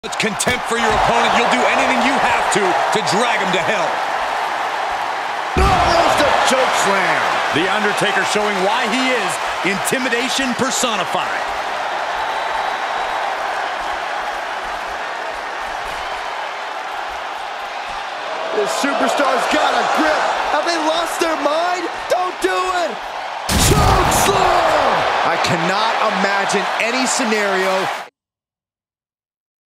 It's contempt for your opponent. You'll do anything you have to drag him to hell. Oh, there's the choke slam. The Undertaker showing why he is intimidation personified. This superstar's got a grip. Have they lost their mind? Don't do it. Choke slam. I cannot imagine any scenario